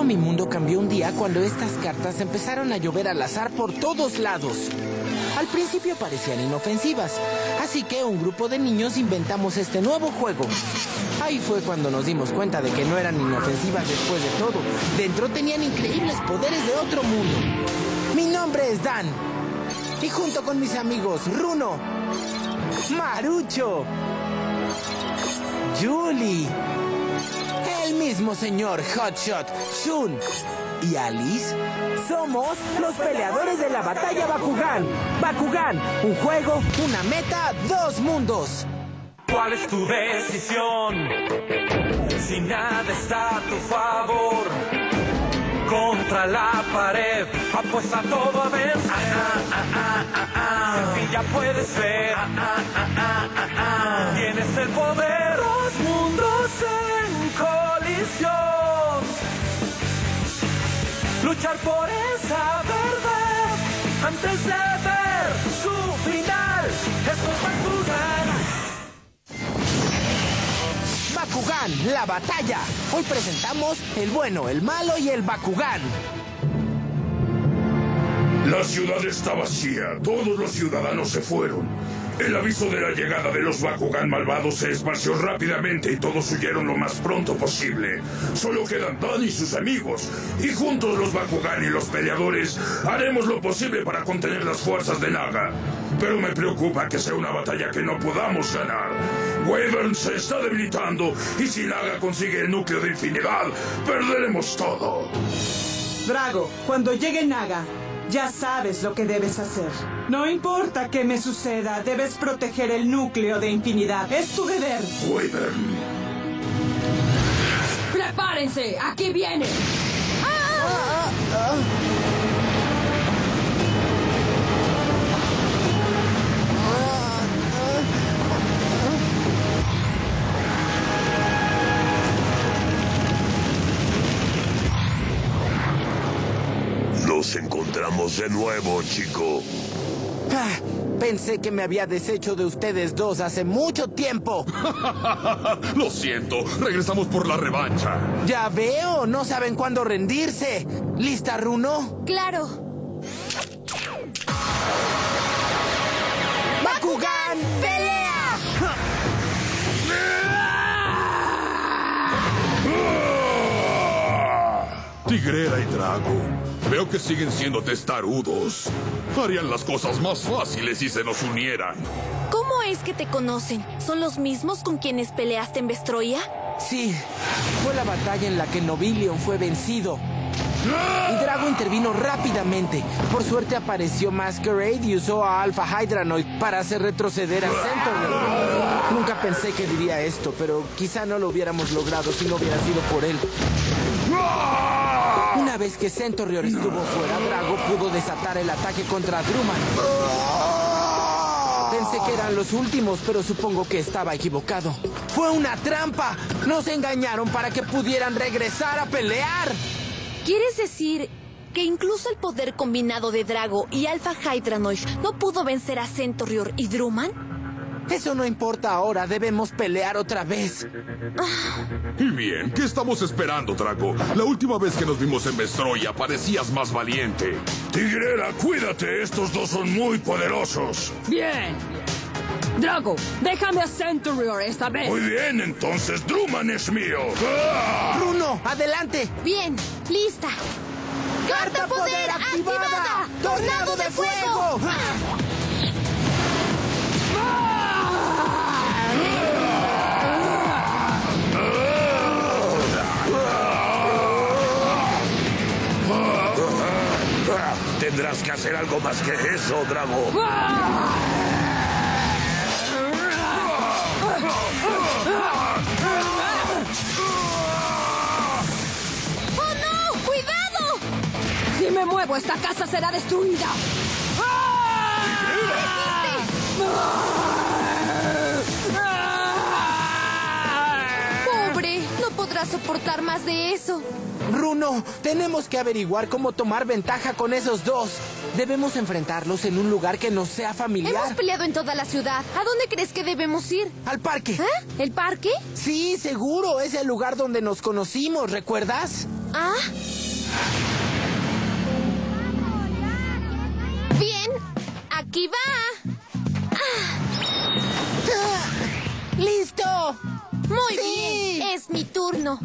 Todo mi mundo cambió un día cuando estas cartas empezaron a llover al azar por todos lados. Al principio parecían inofensivas, así que un grupo de niños inventamos este nuevo juego. Ahí fue cuando nos dimos cuenta de que no eran inofensivas después de todo. Dentro tenían increíbles poderes de otro mundo. Mi nombre es Dan. Y junto con mis amigos Runo, Marucho, Julie, el mismo señor Hotshot, Shun y Alice, somos los peleadores de la batalla Bakugan. Bakugan, un juego, una meta, dos mundos. ¿Cuál es tu decisión? Si nada está a tu favor, contra la pared, apuesta todo a vencer. Y ya puedes ver, tienes el poder. Dos mundos en colisión. Luchar por esa verdad antes de ver su final. Esto es Bakugan. Bakugan, la batalla. Hoy presentamos el bueno, el malo y el Bakugan. La ciudad está vacía. Todos los ciudadanos se fueron. El aviso de la llegada de los Bakugan malvados se esparció rápidamente y todos huyeron lo más pronto posible. Solo quedan Dan y sus amigos. Y juntos los Bakugan y los peleadores haremos lo posible para contener las fuerzas de Naga. Pero me preocupa que sea una batalla que no podamos ganar. Wyvern se está debilitando y si Naga consigue el núcleo de infinidad, perderemos todo. Drago, cuando llegue Naga, ya sabes lo que debes hacer. No importa qué me suceda, debes proteger el núcleo de infinidad. Es tu deber. Wyvern. ¡Prepárense! ¡Aquí viene! Nos encontramos de nuevo, chico. Pensé que me había deshecho de ustedes dos hace mucho tiempo. Lo siento, regresamos por la revancha. Ya veo, no saben cuándo rendirse. ¿Lista, Runo? ¡Claro! ¡Bakugan, pelea! Tigrera y Drago, veo que siguen siendo testarudos. Harían las cosas más fáciles si se nos unieran. ¿Cómo es que te conocen? ¿Son los mismos con quienes peleaste en Vestroia? Sí, fue la batalla en la que Nobilion fue vencido. Y Drago intervino rápidamente. Por suerte apareció Masquerade y usó a Alpha Hydranoid para hacer retroceder a Centaur. Nunca pensé que diría esto, pero quizá no lo hubiéramos logrado si no hubiera sido por él. Una vez que Centaur estuvo fuera, Drago pudo desatar el ataque contra Druman. Pensé que eran los últimos, pero supongo que estaba equivocado. ¡Fue una trampa! ¡Nos engañaron para que pudieran regresar a pelear! ¿Quieres decir que incluso el poder combinado de Drago y Alpha Hydranoid no pudo vencer a Centaur y Druman? Eso no importa ahora, debemos pelear otra vez. Y bien, ¿qué estamos esperando, Drago? La última vez que nos vimos en Vestroia parecías más valiente. Tigrera, cuídate, estos dos son muy poderosos. Bien. Drago, déjame a Centaur esta vez. Muy bien, entonces Druman es mío. Runo, adelante. Bien, lista. ¡Carta poder activada! ¡Tornado de fuego! Tendrás que hacer algo más que eso, Drago. ¡Oh, no! ¡Cuidado! Si me muevo, esta casa será destruida. Pobre, no podrá podrá soportar más de eso. Runo, tenemos que averiguar cómo tomar ventaja con esos dos. Debemos enfrentarlos en un lugar que nos sea familiar. Hemos peleado en toda la ciudad. ¿A dónde crees que debemos ir? Al parque. ¿Eh? ¿El parque? Sí, seguro. Es el lugar donde nos conocimos, ¿recuerdas? ¿Ah? Bien, aquí va. ¡Listo! Muy Sí. bien, es mi turno.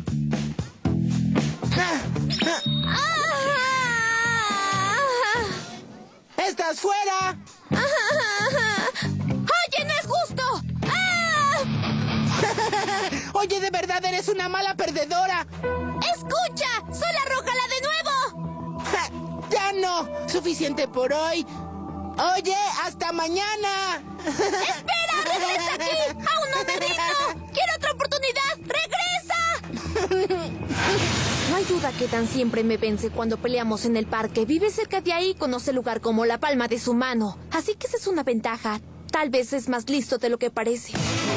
¡Estás fuera! ¡Oye, no es justo! Oye, de verdad eres una mala perdedora. ¡Escucha! ¡Solo arrójala de nuevo! ¡Ya no! Suficiente por hoy. Oye, hasta mañana. ¡Espera! ¡Regresa aquí! ¡Aún no me rindo! ¡Quiero otra oportunidad! ¡Regresa! No hay duda que Dan siempre me vence cuando peleamos en el parque. Vive cerca de ahí y conoce el lugar como la palma de su mano. Así que esa es una ventaja. Tal vez es más listo de lo que parece.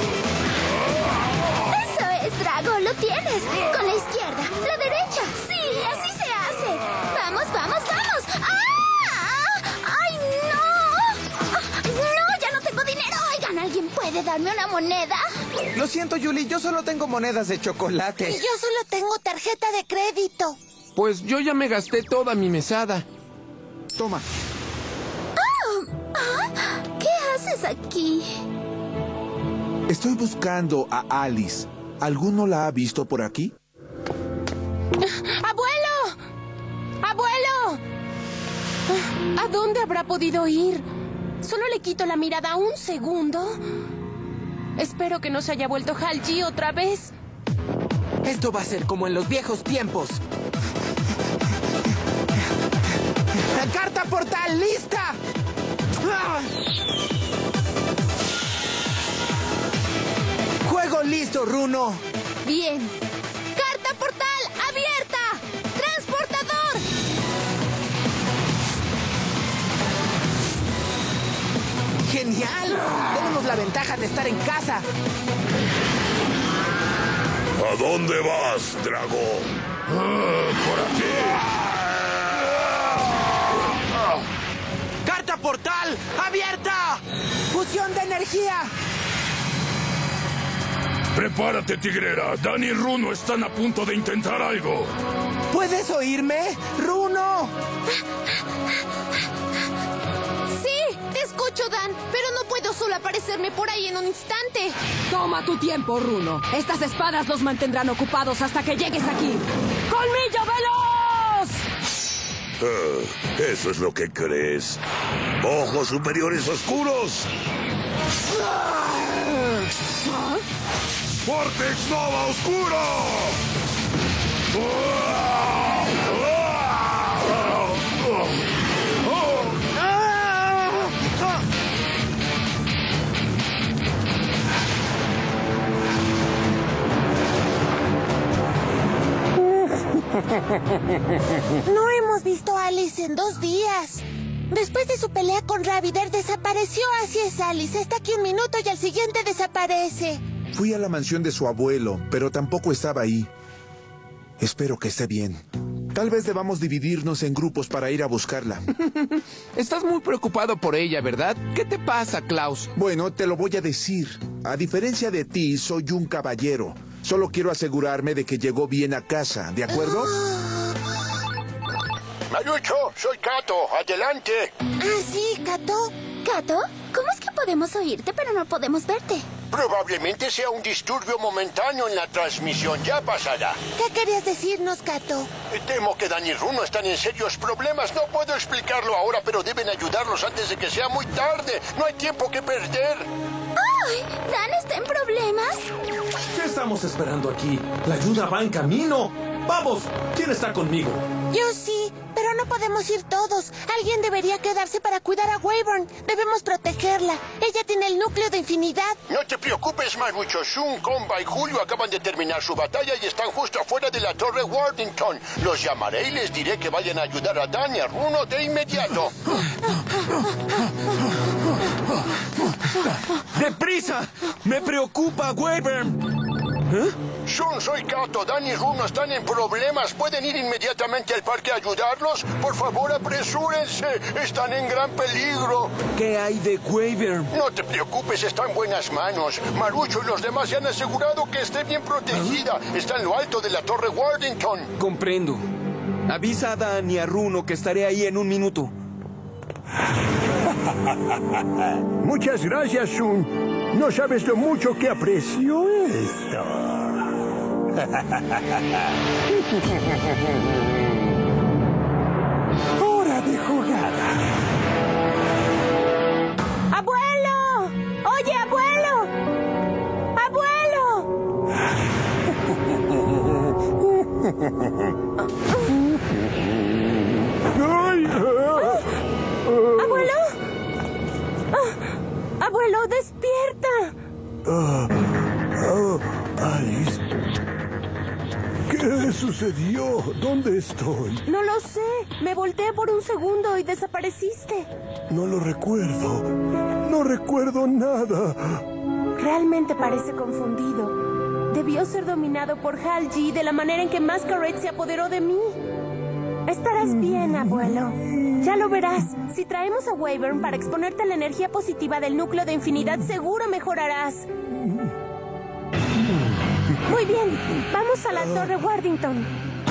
Eso es, Drago. Lo tienes. Con la izquierda. La derecha. Sí, así se hace. Vamos, vamos, vamos. ¡Ah! ¡Ay, no! ¡No! ¡Ya no tengo dinero! Oigan, ¿alguien puede darme una moneda? Lo siento, Julie. Yo solo tengo monedas de chocolate. Y yo solo tengo tarjeta de crédito. Pues yo ya me gasté toda mi mesada. Toma. ¿Qué haces aquí? Estoy buscando a Alice. ¿Alguno la ha visto por aquí? ¡Abuelo! ¡Abuelo! ¿A dónde habrá podido ir? Solo le quito la mirada un segundo. Espero que no se haya vuelto Hal G otra vez. Esto va a ser como en los viejos tiempos. ¡La carta portal lista! ¡Ah! ¡Juego listo, Runo! Bien. ¡Carta portal abierta! ¡Transportador! ¡Genial! Tenemos la ventaja de estar en casa. ¿A dónde vas, Drago? Por aquí. ¡Carta portal abierta! ¡Fusión de energía! Prepárate, tigrera. Dan y Runo están a punto de intentar algo. ¿Puedes oírme, Runo? Sí, te escucho, Dan, pero no puedo solo aparecerme por ahí en un instante. Toma tu tiempo, Runo. Estas espadas los mantendrán ocupados hasta que llegues aquí. ¡Colmillo veloz! Eso es lo que crees. ¡Ojos superiores oscuros! ¡Vortex Nova Oscuro! No hemos visto a Alice en 2 días. Después de su pelea con Ravider desapareció. Así es, Alice. Está aquí un minuto y al siguiente desaparece. Fui a la mansión de su abuelo, pero tampoco estaba ahí. Espero que esté bien. Tal vez debamos dividirnos en grupos para ir a buscarla. Estás muy preocupado por ella, ¿verdad? ¿Qué te pasa, Klaus? Bueno, te lo voy a decir. A diferencia de ti, soy un caballero. Solo quiero asegurarme de que llegó bien a casa, ¿de acuerdo? Marucho, soy Kato. Adelante. Ah, sí, Kato. ¿Kato? ¿Cómo es que podemos oírte pero no podemos verte? Probablemente sea un disturbio momentáneo en la transmisión. Ya pasará. ¿Qué querías decirnos, Kato? Temo que Dan y Runo están en serios problemas. No puedo explicarlo ahora, pero deben ayudarlos antes de que sea muy tarde. No hay tiempo que perder. ¡Ay! ¿Dan está en problemas? ¿Qué estamos esperando aquí? La ayuda va en camino. ¡Vamos! ¿Quién está conmigo? Yo sí, pero no podemos ir todos. Alguien debería quedarse para cuidar a Wyvern. Debemos protegerla. Ella tiene el núcleo de infinidad. No te preocupes, Marucho. Shun, Comba y Julio acaban de terminar su batalla y están justo afuera de la Torre Worthington. Los llamaré y les diré que vayan a ayudar a Dan y a Runo de inmediato. ¡Deprisa! ¡Me preocupa, Wyvern! Shun, soy Kato. Dan y Runo están en problemas. ¿Pueden ir inmediatamente al parque a ayudarlos? Por favor, apresúrense. Están en gran peligro. ¿Qué hay de Wyvern? No te preocupes, está en buenas manos. Marucho y los demás se han asegurado que esté bien protegida. Está en lo alto de la Torre Worthington. Comprendo. Avisa a Dan y a Runo que estaré ahí en un minuto. Muchas gracias, Shun. No sabes lo mucho que aprecio esto. Hora de jugada. ¡Abuelo! ¡Oye, abuelo! ¡Abuelo! ¿Abuelo? ¡Abuelo, despierta! Alice. ¿Qué sucedió? ¿Dónde estoy? No lo sé. Me volteé por un segundo y desapareciste. No lo recuerdo. No recuerdo nada. Realmente parece confundido. Debió ser dominado por Hal G de la manera en que Masquerade se apoderó de mí. Estarás bien, abuelo. Ya lo verás. Si traemos a Wyvern para exponerte a la energía positiva del núcleo de infinidad, seguro mejorarás. Muy bien. Vamos a la Torre Worthington.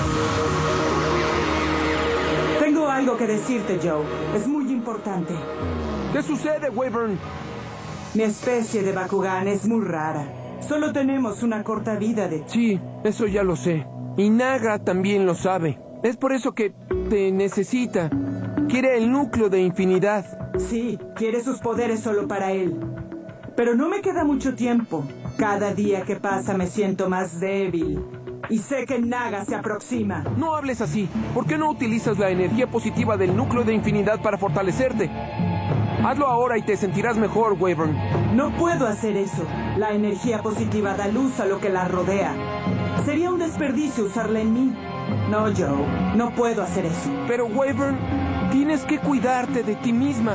Tengo algo que decirte, Joe. Es muy importante. ¿Qué sucede, Wyvern? Mi especie de Bakugan es muy rara. Solo tenemos una corta vida de... Sí, eso ya lo sé. Y Naga también lo sabe. Es por eso que te necesita. Quiere el núcleo de infinidad. Sí, quiere sus poderes solo para él. Pero no me queda mucho tiempo. Cada día que pasa me siento más débil. Y sé que Naga se aproxima. No hables así. ¿Por qué no utilizas la energía positiva del núcleo de infinidad para fortalecerte? Hazlo ahora y te sentirás mejor, Wyvern. No puedo hacer eso. La energía positiva da luz a lo que la rodea. Sería un desperdicio usarla en mí. No, Joe. No puedo hacer eso. Pero, Wyvern, tienes que cuidarte de ti misma.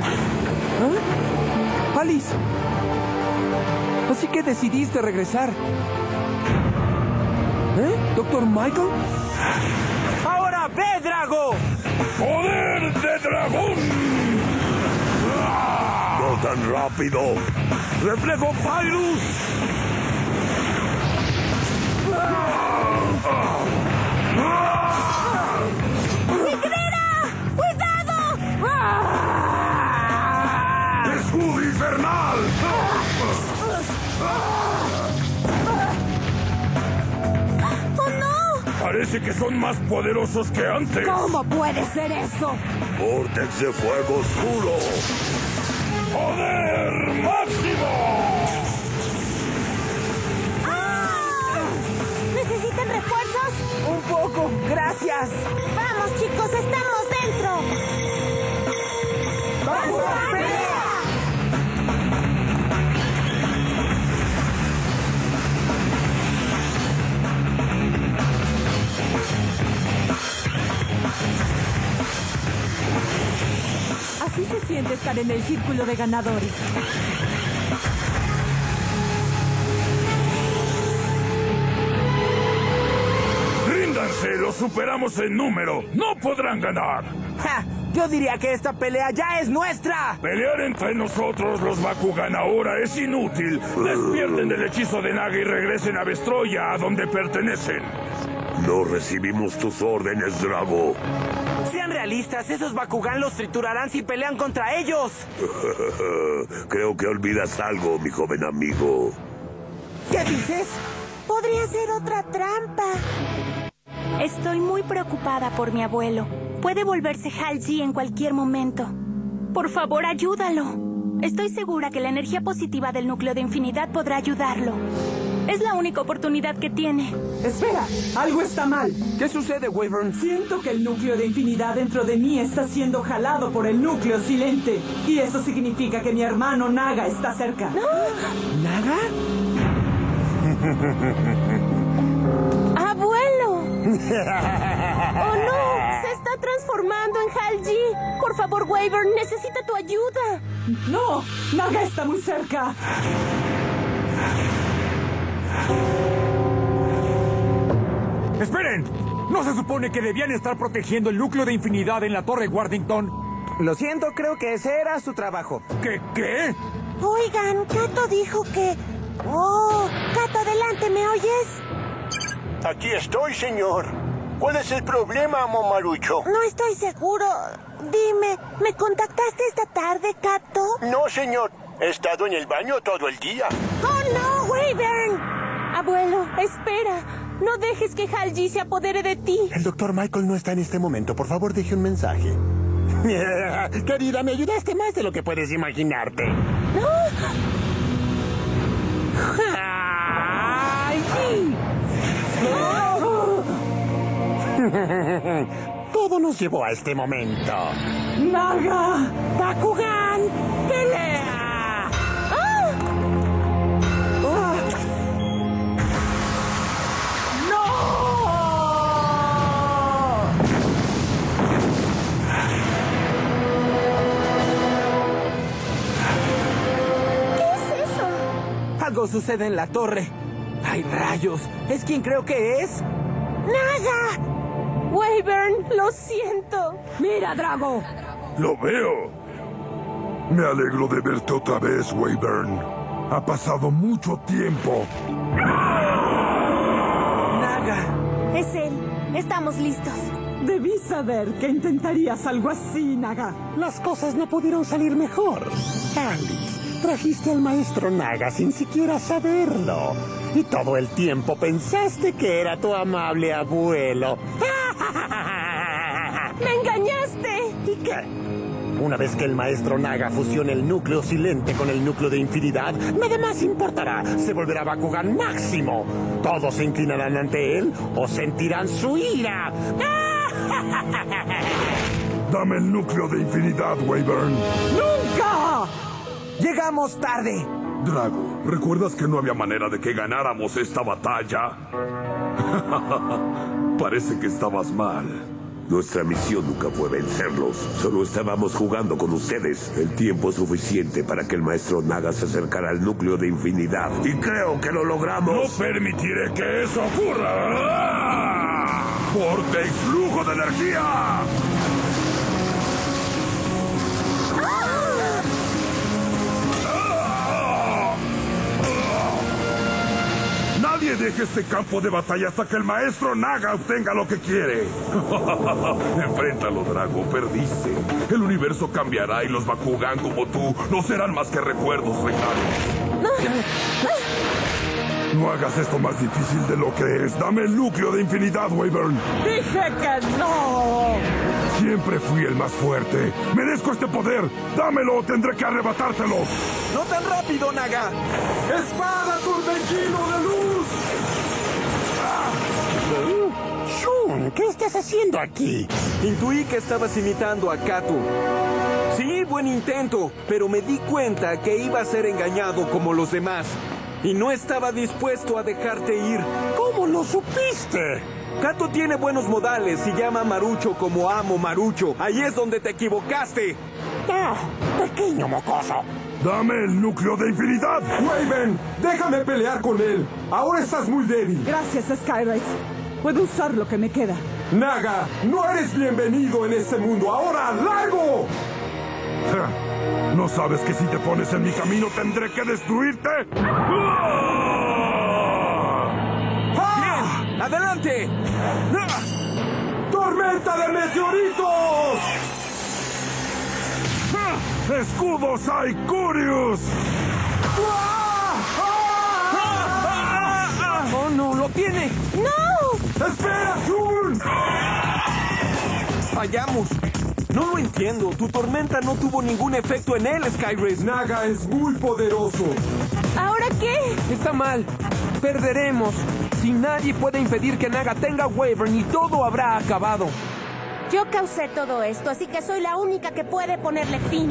Alice. Así que decidiste regresar. ¿Doctor Michael? ¡Ahora ve, Drago! ¡Poder de dragón! ¡No tan rápido! ¡Reflejo Pyrus! ¡Negrera! ¡Cuidado! ¡Escudo infernal! ¡Oh, no! Parece que son más poderosos que antes. ¿Cómo puede ser eso? ¡Vortex de fuego oscuro! ¡Poder máximo! ¿Necesitan refuerzos? Un poco, gracias. Vamos, chicos, estamos dentro. ¡Vamos a pelea! Así se siente estar en el círculo de ganadores. ¡Ríndanse! ¡Los superamos en número! ¡No podrán ganar! ¡Ja! Yo diría que esta pelea ya es nuestra. Pelear entre nosotros, los Bakugan, ahora es inútil. Despierten del hechizo de Naga y regresen a Vestroya, a donde pertenecen. No recibimos tus órdenes, Drago. Sean realistas, esos Bakugan los triturarán si pelean contra ellos. Creo que olvidas algo, mi joven amigo. ¿Qué dices? Podría ser otra trampa. Estoy muy preocupada por mi abuelo. Puede volverse Hal G en cualquier momento. Por favor, ayúdalo. Estoy segura que la energía positiva del núcleo de infinidad podrá ayudarlo. Es la única oportunidad que tiene. Espera, algo está mal. ¿Qué sucede, Wyvern? Siento que el núcleo de infinidad dentro de mí está siendo jalado por el núcleo silente. Y eso significa que mi hermano Naga está cerca. ¿Naga? ¡Abuelo! ¡Oh, no! ¡Se está transformando en Hal G! Por favor, Wyvern, necesita tu ayuda. ¡No! ¡Naga está muy cerca! ¡Esperen! ¿No se supone que debían estar protegiendo el núcleo de infinidad en la Torre Wardington? Lo siento, creo que ese era su trabajo. ¿Qué? Oigan, Cato dijo que... Oh, Cato, adelante, ¿me oyes? Aquí estoy, señor. ¿Cuál es el problema, amo Marucho? No estoy seguro. Dime, ¿me contactaste esta tarde, Cato? No, señor. He estado en el baño todo el día. ¡Oh, no, Wyvern! Abuelo, espera. No dejes que Halji se apodere de ti. El doctor Michael no está en este momento. Por favor, deje un mensaje. Querida, me ayudaste más de lo que puedes imaginarte. Todo nos llevó a este momento. ¡Naga! ¡Bakugan! ¡Pelea! Algo sucede en la torre. ¡Ay, rayos! ¿Es quien creo que es? ¡Naga! Wyvern, lo siento. ¡Mira, Drago! Lo veo. Me alegro de verte otra vez, Wyvern. Ha pasado mucho tiempo. Naga. Es él. Estamos listos. Debí saber que intentarías algo así, Naga. Las cosas no pudieron salir mejor. Alice, trajiste al maestro Naga sin siquiera saberlo. Y todo el tiempo pensaste que era tu amable abuelo. ¡Me engañaste! ¿Y qué? Una vez que el maestro Naga fusione el núcleo silente con el núcleo de infinidad, nada más importará. Se volverá Bakugan máximo. Todos se inclinarán ante él o sentirán su ira. Dame el núcleo de infinidad, Wyvern. ¡Nunca! Llegamos tarde. Drago, ¿recuerdas que no había manera de que ganáramos esta batalla? Parece que estabas mal. Nuestra misión nunca fue vencerlos. Solo estábamos jugando con ustedes el tiempo suficiente para que el maestro Naga se acercara al núcleo de infinidad. Y creo que lo logramos. No permitiré que eso ocurra. ¡Vortex flujo de energía! Nadie deje este campo de batalla hasta que el maestro Naga obtenga lo que quiere. Enfréntalo, Drago. Perdiste. El universo cambiará y los Bakugan como tú no serán más que recuerdos lejanos. No hagas esto más difícil de lo que es. Dame el núcleo de infinidad, Wyvern. ¡Dije que no! Siempre fui el más fuerte. Merezco este poder. Dámelo o tendré que arrebatártelo. ¡No tan rápido, Naga! ¡Espada torbellino de luz! Shun, ¿qué estás haciendo aquí? Intuí que estabas imitando a Kato. Sí, buen intento, pero me di cuenta que iba a ser engañado como los demás. Y no estaba dispuesto a dejarte ir. ¿Cómo lo supiste? Kato tiene buenos modales y llama a Marucho como amo Marucho. Ahí es donde te equivocaste. ¡Ah, pequeño mocoso! ¡Dame el núcleo de infinidad! ¡Wyvern! ¡Déjame pelear con él! ¡Ahora estás muy débil! Gracias, Skyrace. Puedo usar lo que me queda. ¡Naga! ¡No eres bienvenido en este mundo! ¡Ahora, largo! ¿No sabes que si te pones en mi camino tendré que destruirte? ¡Bien! ¡Adelante! ¡Tormenta de meteoritos! ¡Escudos Aicurius! ¡Oh, no! ¡Lo tiene! ¡No! ¡Espera, Shun! ¡Fallamos! No lo entiendo. Tu tormenta no tuvo ningún efecto en él, Skyrace. Naga es muy poderoso. ¿Ahora qué? Está mal. Perderemos. Si nadie puede impedir que Naga tenga Wyvern y todo habrá acabado. Yo causé todo esto, así que soy la única que puede ponerle fin.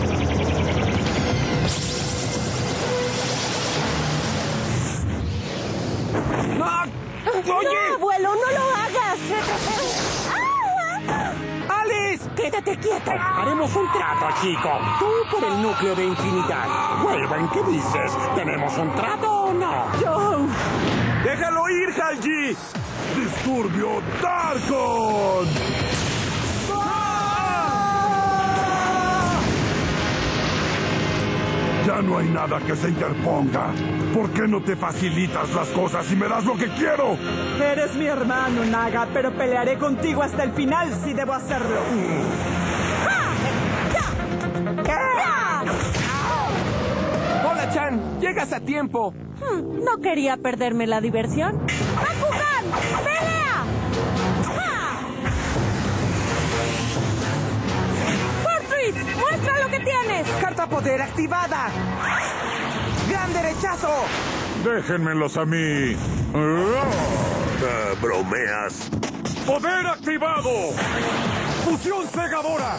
¡Ah! ¡Oye! ¡No, abuelo, no lo hagas! ¡Alice! ¡Quédate quieto! Haremos un trato, chico. Tú por el núcleo de infinidad. Wyvern, ¿qué dices? ¿Tenemos un trato o no? ¡Joe! ¡Déjalo ir, Halji! ¡Disturbio Darkon! Ya no hay nada que se interponga. ¿Por qué no te facilitas las cosas y me das lo que quiero? Eres mi hermano, Naga, pero pelearé contigo hasta el final si debo hacerlo. ¡Hola, Chan! ¡Llegas a tiempo! No quería perderme la diversión. ¡Bakugan! ¡Pelea! ¡Fortreed! ¡Muestra lo que tienes! ¡Carta poder activada! ¡Gran derechazo! Déjenmelos a mí. Bromeas. ¡Poder activado! ¡Fusión cegadora!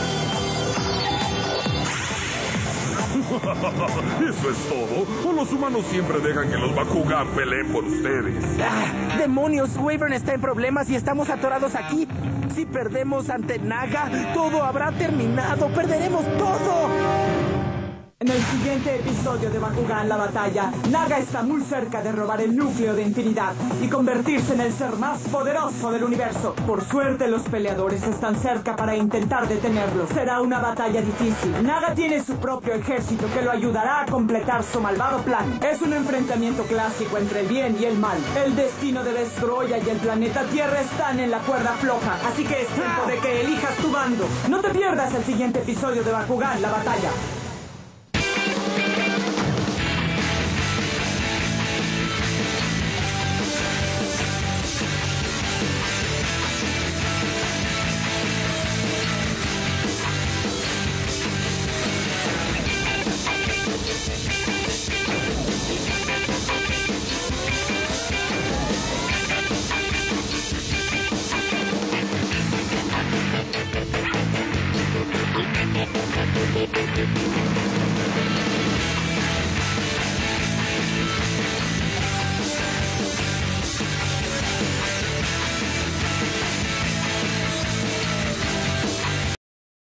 ¿Eso es todo? ¿O los humanos siempre dejan que los Bakugan peleen por ustedes? ¡Demonios! Wyvern está en problemas y estamos atorados aquí. Si perdemos ante Naga, todo habrá terminado. ¡Perderemos todo! En el siguiente episodio de Bakugan la batalla, Naga está muy cerca de robar el núcleo de infinidad y convertirse en el ser más poderoso del universo. Por suerte, los peleadores están cerca para intentar detenerlo. Será una batalla difícil. Naga tiene su propio ejército que lo ayudará a completar su malvado plan. Es un enfrentamiento clásico entre el bien y el mal. El destino de Destroya y el planeta Tierra están en la cuerda floja, así que es tiempo de que elijas tu bando. No te pierdas el siguiente episodio de Bakugan la batalla.